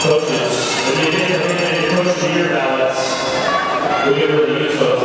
Coaches, if you didn't coach to your ballots, we could really use those.